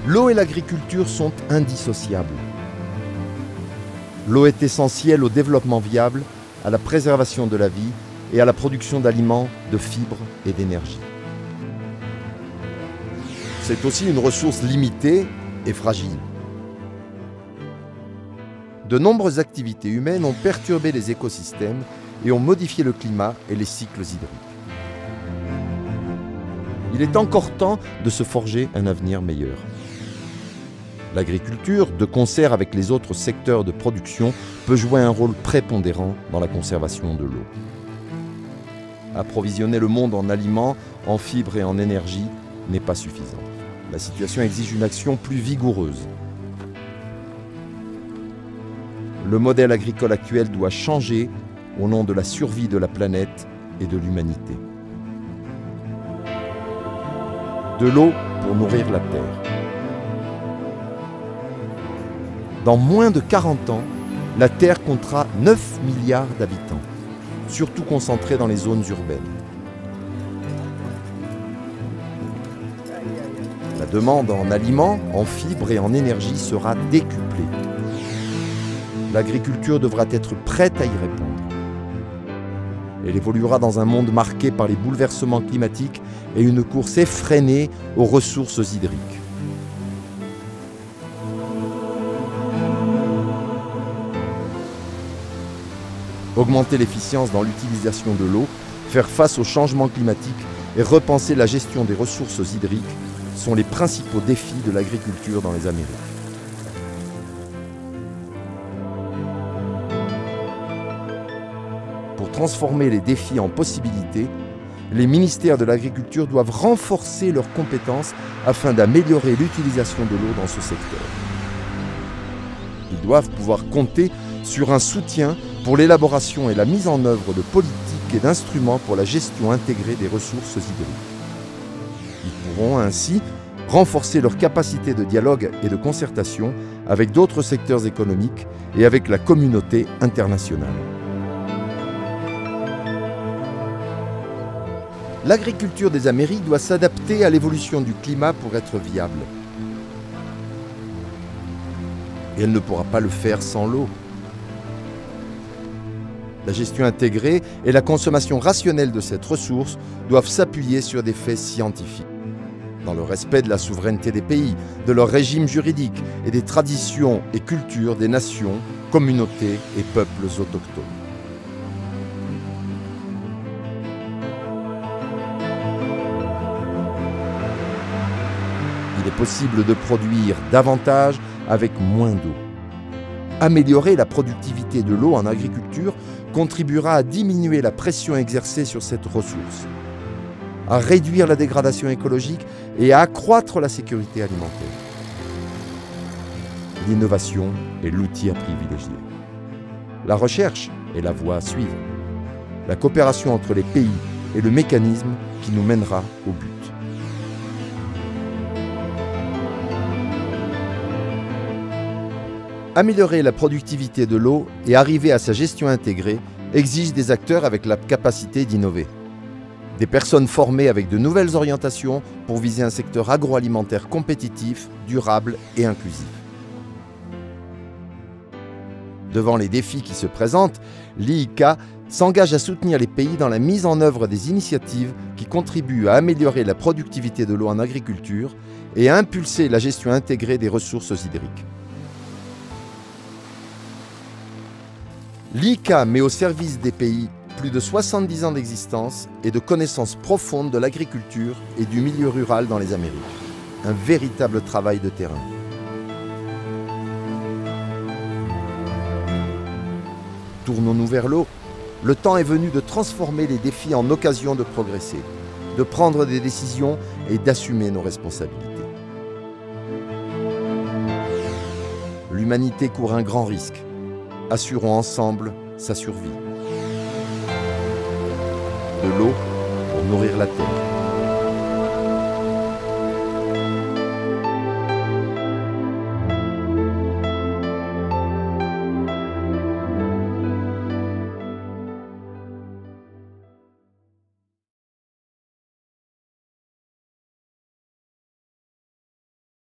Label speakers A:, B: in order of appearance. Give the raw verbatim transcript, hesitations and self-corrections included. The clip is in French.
A: L'eau et l'agriculture sont indissociables. L'eau est essentielle au développement viable, à la préservation de la vie et à la production d'aliments, de fibres et d'énergie. C'est aussi une ressource limitée et fragile. De nombreuses activités humaines ont perturbé les écosystèmes et ont modifié le climat et les cycles hydriques. Il est encore temps de se forger un avenir meilleur. L'agriculture, de concert avec les autres secteurs de production, peut jouer un rôle prépondérant dans la conservation de l'eau. Approvisionner le monde en aliments, en fibres et en énergie n'est pas suffisant. La situation exige une action plus vigoureuse. Le modèle agricole actuel doit changer au nom de la survie de la planète et de l'humanité. De l'eau pour nourrir la Terre. Dans moins de quarante ans, la Terre comptera neuf milliards d'habitants, surtout concentrés dans les zones urbaines. La demande en aliments, en fibres et en énergie sera décuplée. L'agriculture devra être prête à y répondre. Elle évoluera dans un monde marqué par les bouleversements climatiques et une course effrénée aux ressources hydriques. Augmenter l'efficience dans l'utilisation de l'eau, faire face au changement climatique et repenser la gestion des ressources hydriques sont les principaux défis de l'agriculture dans les Amériques. Pour transformer les défis en possibilités, les ministères de l'agriculture doivent renforcer leurs compétences afin d'améliorer l'utilisation de l'eau dans ce secteur. Ils doivent pouvoir compter sur un soutien pour l'élaboration et la mise en œuvre de politiques et d'instruments pour la gestion intégrée des ressources hydriques. Ils pourront ainsi renforcer leur capacité de dialogue et de concertation avec d'autres secteurs économiques et avec la communauté internationale. L'agriculture des Amériques doit s'adapter à l'évolution du climat pour être viable. Et elle ne pourra pas le faire sans l'eau. La gestion intégrée et la consommation rationnelle de cette ressource doivent s'appuyer sur des faits scientifiques, dans le respect de la souveraineté des pays, de leur régime juridique et des traditions et cultures des nations, communautés et peuples autochtones. Il est possible de produire davantage avec moins d'eau. Améliorer la productivité de l'eau en agriculture contribuera à diminuer la pression exercée sur cette ressource, à réduire la dégradation écologique et à accroître la sécurité alimentaire. L'innovation est l'outil à privilégier. La recherche est la voie à suivre. La coopération entre les pays est le mécanisme qui nous mènera au but. Améliorer la productivité de l'eau et arriver à sa gestion intégrée exige des acteurs avec la capacité d'innover. Des personnes formées avec de nouvelles orientations pour viser un secteur agroalimentaire compétitif, durable et inclusif. Devant les défis qui se présentent, l'I I C A s'engage à soutenir les pays dans la mise en œuvre des initiatives qui contribuent à améliorer la productivité de l'eau en agriculture et à impulser la gestion intégrée des ressources hydriques. L'I I C A met au service des pays plus de soixante-dix ans d'existence et de connaissances profondes de l'agriculture et du milieu rural dans les Amériques. Un véritable travail de terrain. Tournons-nous vers l'eau. Le temps est venu de transformer les défis en occasion de progresser, de prendre des décisions et d'assumer nos responsabilités. L'humanité court un grand risque. Assurons ensemble sa survie. De l'eau pour nourrir la terre.